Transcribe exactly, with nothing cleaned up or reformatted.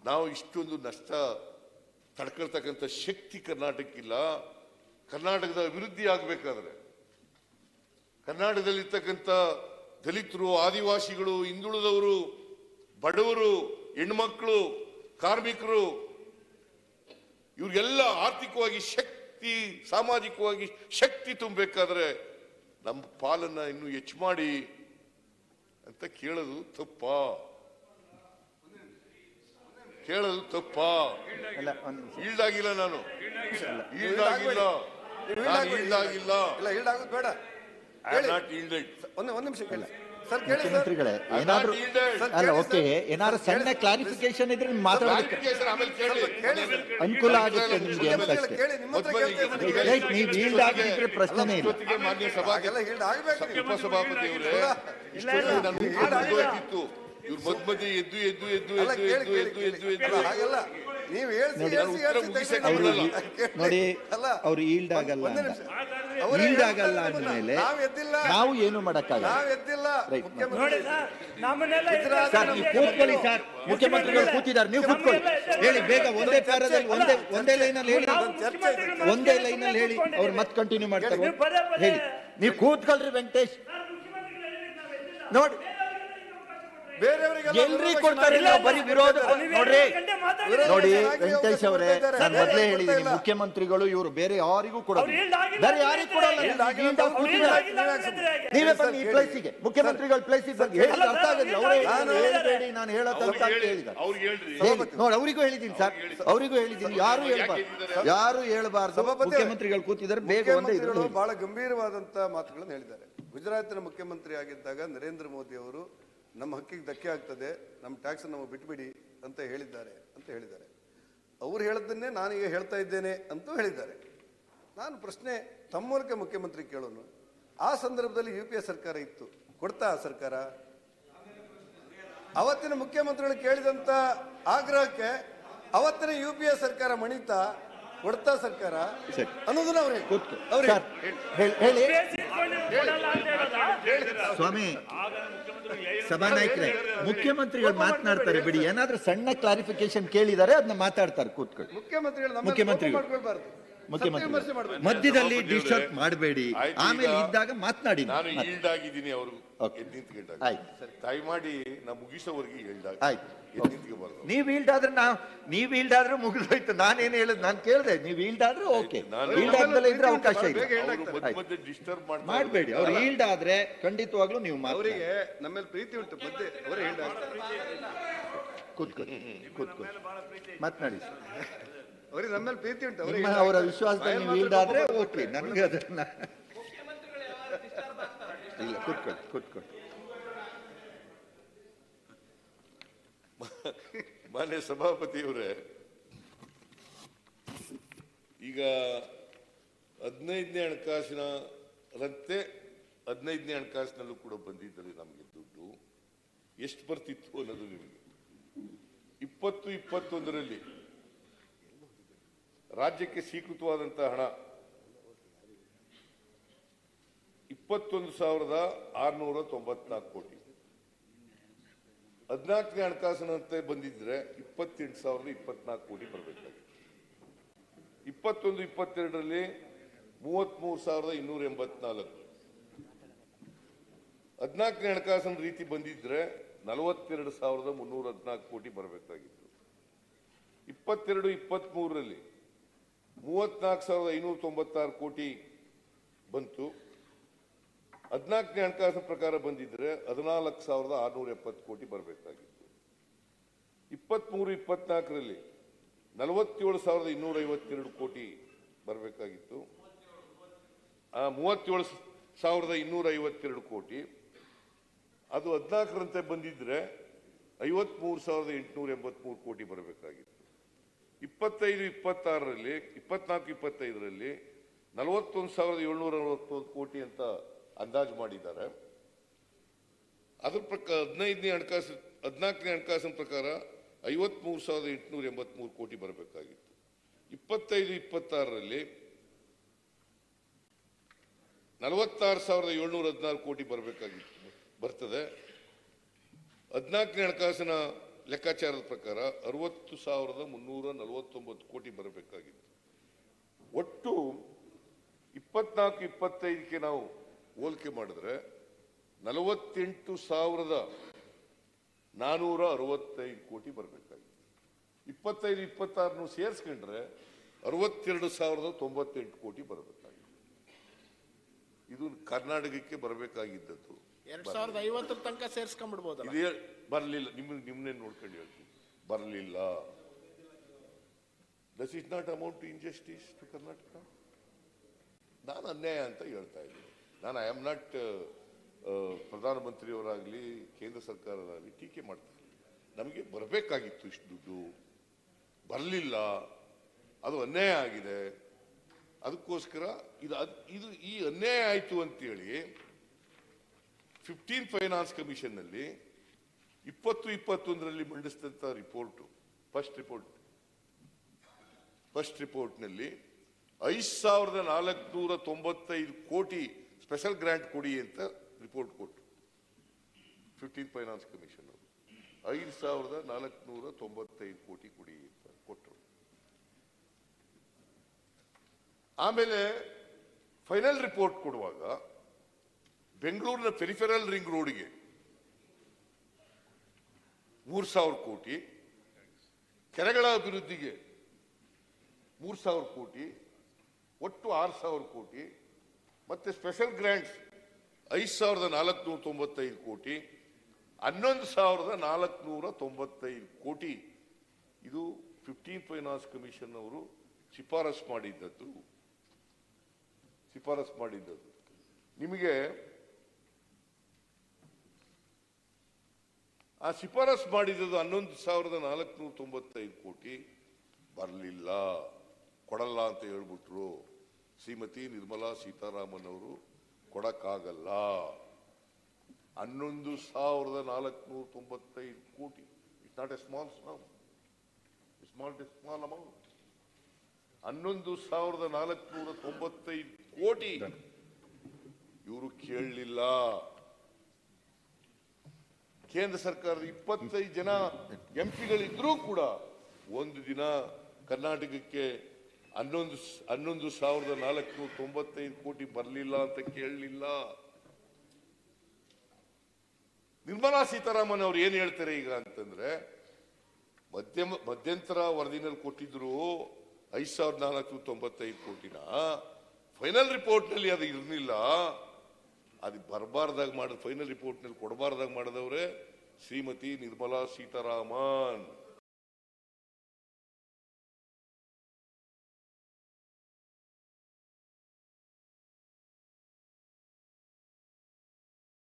ನಾವು ಇಷ್ಟೊಂದು ನಷ್ಟ ತಡ್ಕೊಳ್ತಕ್ಕಂಥ ಶಕ್ತಿ ಕರ್ನಾಟಕಕ್ಕಿಲ್ಲ. ಕರ್ನಾಟಕದ ಅಭಿವೃದ್ಧಿ ಆಗಬೇಕಾದ್ರೆ ಕರ್ನಾಟಕದಲ್ಲಿರ್ತಕ್ಕಂಥ ದಲಿತರು, ಆದಿವಾಸಿಗಳು, ಹಿಂದುಳಿದವರು, ಬಡವರು, ಹೆಣ್ಮಕ್ಳು, ಕಾರ್ಮಿಕರು ಇವ್ರಿಗೆಲ್ಲ ಆರ್ಥಿಕವಾಗಿ ಶಕ್ತಿ, ಸಾಮಾಜಿಕವಾಗಿ ಶಕ್ತಿ ತುಂಬಬೇಕಾದ್ರೆ ನಮ್ಮ ಪಾಲನ್ನ ಇನ್ನೂ ಹೆಚ್ಚು ಮಾಡಿ ಅಂತ ಕೇಳೋದು ತಪ್ಪಾ? ಕೇಳೋದು ತಪ್ಪಾ? ಈಲ್ಡಾಗಿಲ್ಲ, ನಾನು ಈಲ್ಡಾಗಿಲ್ಲ, ನಾನು ಈಲ್ಡಾಗಿಲ್ಲ. ಒಂದು ನಿಮಿಷ ಕೇಳಿ ಮುಖ್ಯಮಂತ್ರಿಗಳೇ, ಏನಾದ್ರು ಅಲ್ಲ ಓಕೆ, ಏನಾದ್ರು ಸಣ್ಣ ಕ್ಲಾರಿಫಿಕೇಶನ್ ಇದ್ರೆ ಮಾತಾಡೋದಕ್ಕೆ ಅನುಕೂಲ ಆಗುತ್ತೆ ನಿಮ್ಗೆ ಅಂತ ಅಷ್ಟೇ. ನೀವು ಈಲ್ಡ್ ಆಗಿದ್ರೆ ಪ್ರಶ್ನೆ ಇಲ್ಲ. ಉಪಸಭಾಪತಿ ಅವರೇ, ಇಷ್ಟು ಇವ್ರು ಮಧ್ಯ ಮಧ್ಯೆ ಎದ್ದು ಎದ್ದು ಎದ್ದು ಎದ್ದು ಎದ್ದು ಎದ್ದು ಎದ್ದು ಎದ್ದು ಹಾಗಲ್ಲ. ನೀವು ನೋಡಿ, ಅವ್ರು ಈಲ್ಡ್ ಆಗಲ್ಲ ಈಲ್ಡ್ ಆಗಲ್ಲ ಅಂದ್ಮೇಲೆ ನಾವು ಏನು ಮಾಡಕ್ಕಾಗಲ್ಲ. ಸರ್ ನೀವು ಕೂತ್ಕೊಳ್ಳಿ, ಸರ್ ಮುಖ್ಯಮಂತ್ರಿಗಳು ಕೂತಿದ್ದಾರೆ, ನೀವು ಕೂತ್ಕೊಳ್ಳಿ. ಹೇಳಿ ಬೇಗ, ಒಂದೇ ಪ್ಯಾರದಲ್ಲಿ ಒಂದೇ ಒಂದೇ ಲೈನಲ್ಲಿ ಹೇಳಿ, ಒಂದೇ ಲೈನಲ್ಲಿ ಹೇಳಿ. ಅವ್ರು ಮತ್ತೆ ಕಂಟಿನ್ಯೂ ಮಾಡ್ತಾರೆ. ಹೇಳಿ, ನೀವು ಕೂತ್ಕೊಳ್ರಿ ವೆಂಕಟೇಶ್. ನೋಡಿ ಎಲ್ರಿಗೂ ಕೊಡ್ತಾರೆ, ನಾವು ಬರೀ ವಿರೋಧ. ನೋಡ್ರಿ ನೋಡಿ ವೆಂಕಟೇಶ್ ಅವರೇ, ನಾನು ಮೊದಲೇ ಹೇಳಿದ್ದೀನಿ, ಮುಖ್ಯಮಂತ್ರಿಗಳು ಇವರು ಬೇರೆ ಯಾರಿಗೂ ಕೊಡೋದು, ಬೇರೆ ಯಾರಿಗೂ ಕೊಡಲ್ಲ. ನೀವೇ ಬನ್ನಿ ಈ ಪ್ಲೇಸಿಗೆ, ಮುಖ್ಯಮಂತ್ರಿಗಳ ಪ್ಲೇಸಿಗೆ ಬಗ್ಗೆ ಹೇಳಿ ಅರ್ಥ ಆಗುತ್ತೆ. ಅವರೇ ಹೇಳಬೇಡಿ, ನಾನು ಹೇಳೋದು ಅಂತ ಹೇಳಿದ್ದಾರೆ. ನೋಡಿ ಅವರಿಗೂ ಹೇಳಿದ್ದೀನಿ ಸರ್, ಅವರಿಗೂ ಹೇಳಿದ್ದೀನಿ, ಯಾರು ಹೇಳ್ಬಾರ್ದು, ಯಾರು ಹೇಳ್ಬಾರ್ದು. ಮುಖ್ಯಮಂತ್ರಿಗಳು ಕೂತಿದ್ದಾರೆ, ಬೇಗ ಒಂದೇ. ಬಹಳ ಗಂಭೀರವಾದಂತ ಮಾತುಗಳನ್ನು ಹೇಳಿದ್ದಾರೆ. ಗುಜರಾತಿನ ಮುಖ್ಯಮಂತ್ರಿ ಆಗಿದ್ದಾಗ ನರೇಂದ್ರ ಮೋದಿ ಅವರು ನಮ್ಮ ಹಕ್ಕಿಗೆ ಧಕ್ಕೆ ಆಗ್ತದೆ, ನಮ್ಮ ಟ್ಯಾಕ್ಸ್ ನಮಗೆ ಬಿಟ್ಬಿಡಿ ಅಂತ ಹೇಳಿದ್ದಾರೆ ಅಂತ ಹೇಳಿದ್ದಾರೆ. ಅವ್ರು ಹೇಳದನ್ನೇ ನಾನೀಗ ಹೇಳ್ತಾ ಇದ್ದೇನೆ ಅಂತೂ ಹೇಳಿದ್ದಾರೆ. ನಾನು ಪ್ರಶ್ನೆ ತಮ್ಮ ಮೂಲಕ ಮುಖ್ಯಮಂತ್ರಿ ಕೇಳೋನು, ಆ ಸಂದರ್ಭದಲ್ಲಿ ಯು ಪಿ ಎ ಸರ್ಕಾರ ಇತ್ತು, ಕೊಡ್ತಾ ಆ ಸರ್ಕಾರ? ಅವತ್ತಿನ ಮುಖ್ಯಮಂತ್ರಿಗಳು ಕೇಳಿದಂತ ಆಗ್ರಹಕ್ಕೆ ಅವತ್ತಿನ ಯು ಪಿ ಎ ಸರ್ಕಾರ ಮಣಿತಾ ಕೊಡ್ತಾ ಸರ್ಕಾರ ಅನ್ನೋದನ್ನ ಅವ್ರು ಅವ್ರು ಹೇಳಿ. ಸ್ವಾಮಿ ಸಭಾನಾಯಕರೇ, ಮುಖ್ಯಮಂತ್ರಿಗಳು ಮಾತನಾಡ್ತಾರೆ ಬಿಡಿ, ಏನಾದ್ರೂ ಸಣ್ಣ ಕ್ಲಾರಿಫಿಕೇಶನ್ ಕೇಳಿದ್ದಾರೆ ಅದನ್ನ ಮಾತಾಡ್ತಾರೆ, ಕೂತ್ಕೊಳ್ಳಿ. ಮುಖ್ಯಮಂತ್ರಿಗಳು ಮುಖ್ಯಮಂತ್ರಿಗಳು ಮುಖ್ಯಮಂತ್ರಿ ಮಧ್ಯದಲ್ಲಿ ಡಿಸ್ಟರ್ಬ್ ಮಾಡಬೇಡಿ, ಆಮೇಲೆ ಇದ್ದಾಗ ಮಾತನಾಡಿ. ನಾನು ಈಲ್ಡ್ ಆಗಿದ್ದೀನಿ, ಅವರು ದಯಮಾಡಿ ನಾ ಮುಗಿಸೋವರೆಗೆ ಈಲ್ಡ್ ಆಗಿ ನೀವ್ ಈಲ್ಡ್ ಆದ್ರೆ ನಾವು ನೀವ್ ಈಲ್ಡ್ ಆದ್ರೆ ಮುಗಿದೋಯ್ತು. ನಾನೇನು ಹೇಳಿದ್, ನಾನು ಕೇಳಿದೆ, ನೀವ್ ಈಲ್ಡ್ ಆದ್ರೆ ಓಕೆ, ಈಲ್ಡ್ ಆದ್ಮೇಲೆ ಇದ್ರೆ ಅವಕಾಶ ಇದೆ, ಮಾಡಬೇಡಿ. ಅವ್ರು ಈಲ್ಡ್ ಆದ್ರೆ ಖಂಡಿತವಾಗ್ಲೂ ನೀವು ಅವರಿಗೆ ನಮ್ಮೇಲೆ ಪ್ರೀತಿ ಉಂಟು, ಅವರೇ ಈಲ್ಡ್ ಆಗ್ತಾರೆ. ಕೂತ್ಕೊಳ್ಳಿ ಕೂತ್ಕೊಳ್ಳಿ ಮಾತನಾಡಿ. ಅವ್ರಿಗೆ ನಮ್ಮೇಲೆ ಪ್ರೀತಿ ಉಂಟು, ಅವರ ವಿಶ್ವಾಸದಲ್ಲಿ ನೀವು ಈಲ್ಡ್ ಆದ್ರೆ ಓಕೆ. ನನ್ಗೆ ಅದನ್ನ ಇಲ್ಲ, ಕೂತ್ಕೊಳ್ಳಿ ಕೂತ್ಕೊಳ್ಳಿ. ಮಾನ್ಯ ಸಭಾಪತಿಯವರೇ, ಈಗ ಹದಿನೈದನೇ ಹಣಕಾಸಿನ ರಂತೆ ಹದಿನೈದನೇ ಹಣಕಾಸಿನಲ್ಲೂ ಕೂಡ ಬಂದಿದ್ದರೆ ನಮಗೆ ದುಡ್ಡು ಎಷ್ಟು ಬರ್ತಿತ್ತು ಅನ್ನೋದು ನಿಮಗೆ ಇಪ್ಪತ್ತು ಇಪ್ಪತ್ತೊಂದರಲ್ಲಿ ರಾಜ್ಯಕ್ಕೆ ಸ್ವೀಕೃತವಾದಂತಹ ಹಣ ಇಪ್ಪತ್ತೊಂದು ಸಾವಿರದ ಆರುನೂರ ತೊಂಬತ್ನಾಲ್ಕು ಕೋಟಿ. ಹದಿನಾಲ್ಕನೇ ಹಣಕಾಸಿನಂತೆ ಬಂದಿದ್ರೆ ಇಪ್ಪತ್ತೆಂಟು ಸಾವಿರದ ಇಪ್ಪತ್ನಾಲ್ಕು ಕೋಟಿ ಬರಬೇಕಾಗಿತ್ತು. ಇಪ್ಪತ್ತೊಂದು ಇಪ್ಪತ್ತೆರಡರಲ್ಲಿ ಮೂವತ್ಮೂರು ಸಾವಿರದ ಇನ್ನೂರ ಎಂಬತ್ನಾಲ್ಕು. ಹದಿನಾಲ್ಕನೇ ಹಣಕಾಸಿನ ರೀತಿ ಬಂದಿದ್ರೆ ನಲವತ್ತೆರಡು ಸಾವಿರದ ಮುನ್ನೂರ ಹದಿನಾಲ್ಕು ಕೋಟಿ ಬರಬೇಕಾಗಿತ್ತು. ಇಪ್ಪತ್ತೆರಡು ಇಪ್ಪತ್ತ್ ಮೂರರಲ್ಲಿ ಮೂವತ್ನಾಲ್ಕು ಸಾವಿರದ ಐನೂರ ತೊಂಬತ್ತಾರು ಕೋಟಿ ಬಂತು. ಹದಿನಾಲ್ಕನೇ ಹಣಕಾಸಿನ ಪ್ರಕಾರ ಬಂದಿದ್ರೆ ಹದಿನಾಲ್ಕು ಸಾವಿರದ ಆರುನೂರ ಎಪ್ಪತ್ತು ಕೋಟಿ ಬರಬೇಕಾಗಿತ್ತು. ಇಪ್ಪತ್ಮೂರು ಇಪ್ಪತ್ನಾಲ್ಕರಲ್ಲಿ ನಲವತ್ತೇಳು ಸಾವಿರದ ಇನ್ನೂರ ಐವತ್ತೆರಡು ಕೋಟಿ ಬರಬೇಕಾಗಿತ್ತು. ಆ ಮೂವತ್ತೇಳು ಸಾವಿರದ ಇನ್ನೂರ ಐವತ್ತೆರಡು ಕೋಟಿ ಅದು ಹದಿನಾಲ್ಕರಂತೆ ಬಂದಿದ್ರೆ ಐವತ್ಮೂರು ಸಾವಿರದ ಎಂಟುನೂರ ಎಂಬತ್ಮೂರು ಕೋಟಿ ಬರಬೇಕಾಗಿತ್ತು. ಇಪ್ಪತ್ತೈದು ಇಪ್ಪತ್ತಾರರಲ್ಲಿ ಇಪ್ಪತ್ನಾಲ್ಕು ಇಪ್ಪತ್ತೈದರಲ್ಲಿ ನಲವತ್ತೊಂದು ಸಾವಿರದ ಏಳ್ನೂರ ನಲವತ್ತೊಂದು ಕೋಟಿ ಅಂತ ಅಂದಾಜು ಮಾಡಿದ್ದಾರೆ. ಅದ್ರ ಪ್ರಕಾರ ಹದಿನೈದನೇ ಹಣಕಾಸು ಹದಿನಾಲ್ಕನೇ ಹಣಕಾಸಿನ ಪ್ರಕಾರ ಐವತ್ಮೂರು ಸಾವಿರದ ಎಂಟುನೂರ ಎಂಬತ್ಮೂರು ಕೋಟಿ ಬರಬೇಕಾಗಿತ್ತು. ಇಪ್ಪತ್ತೈದು ಇಪ್ಪತ್ತಾರರಲ್ಲಿ ನಲವತ್ತಾರು ಸಾವಿರದ ಏಳ್ನೂರ ಹದಿನಾರು ಕೋಟಿ ಬರಬೇಕಾಗಿತ್ತು, ಬರ್ತದೆ. ಹದಿನಾಲ್ಕನೇ ಹಣಕಾಸಿನ ಲೆಕ್ಕಾಚಾರದ ಪ್ರಕಾರ ಅರವತ್ತು ಸಾವಿರದ ಮುನ್ನೂರ ನಲವತ್ತೊಂಬತ್ತು ಕೋಟಿ ಬರಬೇಕಾಗಿತ್ತು. ಒಟ್ಟು ಇಪ್ಪತ್ನಾಲ್ಕು ಇಪ್ಪತ್ತೈದಕ್ಕೆ ನಾವು ಹೋಲಿಕೆ ಮಾಡಿದ್ರೆ ನಲವತ್ತೆಂಟು ಸಾವಿರದ ನಾನೂರ ಅರವತ್ತೈದು ಕೋಟಿ ಬರಬೇಕಾಗಿತ್ತು. ಇಪ್ಪತ್ತೈದು ಇಪ್ಪತ್ತಾರನ್ನು ಸೇರಿಸ್ಕೊಂಡ್ರೆ ಅರವತ್ತೆರಡು ಸಾವಿರದ ತೊಂಬತ್ತೆಂಟು ಕೋಟಿ ಬರಬೇಕಾಗಿತ್ತು. ಇದು ಕರ್ನಾಟಕಕ್ಕೆ ಬರಬೇಕಾಗಿದ್ದದ್ದು. ಎರಡ್ ಸಾವಿರದ ಐವತ್ತರ ತನಕ ಸೇರಿಸ್ಕೊಂಡ್ಬಿಡ್ಬೋದು. ಇದೇ ಬರಲಿಲ್ಲ. ನಿಮ್ಮ ನಿಮ್ಮನ್ನೇ ನೋಡ್ಕೊಂಡು ಹೇಳ್ತೀನಿ, ಬರಲಿಲ್ಲ. This is not amount to injustice to Karnataka. ನಾನು ಅನ್ಯಾಯ ಅಂತ ಹೇಳ್ತಾ ಇದ್ದೀನಿ. ನಾನು ಐ ಆಮ್ ನಾಟ್ ಪ್ರಧಾನಮಂತ್ರಿಯವರಾಗಲಿ ಕೇಂದ್ರ ಸರ್ಕಾರದಾಗಲಿ ಟೀಕೆ ಮಾಡ್ತಾ ಇಲ್ಲ. ನಮಗೆ ಬರಬೇಕಾಗಿತ್ತು ಇಷ್ಟು ದುಡ್ಡು, ಬರಲಿಲ್ಲ, ಅದು ಅನ್ಯಾಯ ಆಗಿದೆ. ಅದಕ್ಕೋಸ್ಕರ ಇದು ಇದು ಈ ಅನ್ಯಾಯ ಆಯಿತು ಅಂತೇಳಿ ಫಿಫ್ಟೀನ್ ಫೈನಾನ್ಸ್ ಕಮಿಷನ್ ನಲ್ಲಿ ಇಪ್ಪತ್ತು ಇಪ್ಪತ್ತೊಂದರಲ್ಲಿ ಮಂಡಿಸಿದಂತ report first report first report ನಲ್ಲಿ ಐದು ಸಾವಿರದ ನಾಲ್ಕುನೂರ ತೊಂಬತ್ತೈದು ಕೋಟಿ ಸ್ಪೆಷಲ್ ಗ್ರಾಂಟ್ ಕೊಡಿ ಅಂತ ರಿಪೋರ್ಟ್ ಕೊಟ್ಟು ಫಿಫ್ಟೀನ್ ಫೈನಾನ್ಸ್ ಕಮಿಷನ್ ಅವರು ಐದು ಸಾವಿರದ ನಾಲ್ಕುನೂರ ತೊಂಬತ್ತೈದು ಕೋಟಿ ಕೊಡಿ ಅಂತ ಕೊಟ್ಟರು. ಆಮೇಲೆ ಫೈನಲ್ ರಿಪೋರ್ಟ್ ಕೊಡುವಾಗ ಬೆಂಗಳೂರಿನ ಪೆರಿಫೆರಲ್ ರಿಂಗ್ ರೋಡ್ಗೆ ಮೂರ್ ಸಾವಿರ ಕೋಟಿ, ಕೆರೆಗಳ ಅಭಿವೃದ್ಧಿಗೆ ಮೂರ್ ಸಾವಿರ ಕೋಟಿ, ಒಟ್ಟು ಆರು ಸಾವಿರ ಕೋಟಿ, ಮತ್ತೆ ಸ್ಪೆಷಲ್ ಗ್ರಾಂಟ್ಸ್ ಐದು ಸಾವಿರದ ನಾಲ್ಕುನೂರ ತೊಂಬತ್ತೈದು ಕೋಟಿ, ಹನ್ನೊಂದು ಸಾವಿರದ ನಾಲ್ಕುನೂರ ತೊಂಬತ್ತೈದು ಕೋಟಿ. ಇದು ಫಿಫ್ಟೀನ್ ಫೈನಾನ್ಸ್ ಕಮಿಷನ್ ಅವರು ಶಿಫಾರಸ್ ಮಾಡಿದ್ದದ್ದು ಶಿಫಾರಸ್ ಮಾಡಿದ್ದದ್ದು ನಿಮಗೆ ಆ ಶಿಫಾರಸ್ ಮಾಡಿದ್ದು ಹನ್ನೊಂದು ಸಾವಿರದ ನಾಲ್ಕುನೂರ ತೊಂಬತ್ತೈದು ಕೋಟಿ ಬರಲಿಲ್ಲ, ಕೊಡಲ್ಲ ಅಂತ ಹೇಳ್ಬಿಟ್ರು. ಶ್ರೀಮತಿ ನಿರ್ಮಲಾ ಸೀತಾರಾಮನ್ ಅವರು ಕೊಡಕ್ಕಾಗಲ್ಲ. ಹನ್ನೊಂದು ಸಾವಿರದ ನಾಲ್ಕುನೂರ ತೊಂಬತ್ತೈದು ಕೋಟಿ it's not a small sum, it's not a small amount. ಹನ್ನೊಂದು ಸಾವಿರದ ನಾಲ್ಕುನೂರ ತೊಂಬತ್ತೈದು ಕೋಟಿ ಇವರು ಕೇಳಲಿಲ್ಲ. ಕೇಂದ್ರ ಸರ್ಕಾರದ ಇಪ್ಪತ್ತೈದು ಜನ ಎಂಪಿಗಳಿದ್ರೂ ಕೂಡ ಒಂದು ದಿನ ಕರ್ನಾಟಕಕ್ಕೆ ಹನ್ನೊಂದು ಹನ್ನೊಂದು ಸಾವಿರದ ನಾಲ್ಕುನೂರ ತೊಂಬತ್ತೈದು ಕೋಟಿ ಬರಲಿಲ್ಲ ಅಂತ ಕೇಳಲಿಲ್ಲ. ನಿರ್ಮಲಾ ಸೀತಾರಾಮನ್ ಅವ್ರು ಏನ್ ಹೇಳ್ತಾರೆ ಈಗ ಅಂತಂದ್ರೆ, ಮಧ್ಯಮ ಮಧ್ಯಂತರ ವರದಿನಲ್ಲಿ ಕೊಟ್ಟಿದ್ರು ಐದು ಸಾವಿರದ ನಾಲ್ಕುನೂರ ತೊಂಬತ್ತೈದು ಕೋಟಿನ, ಫೈನಲ್ ರಿಪೋರ್ಟ್ ನಲ್ಲಿ ಅದು ಇರಲಿಲ್ಲ. ಅದು ಬರಬಾರ್ದಾಗ ಮಾಡಿದ ಫೈನಲ್ ರಿಪೋರ್ಟ್ ನಲ್ಲಿ ಕೊಡಬಾರ್ದಾಗ ಮಾಡಿದವ್ರೆ ಶ್ರೀಮತಿ ನಿರ್ಮಲಾ ಸೀತಾರಾಮನ್.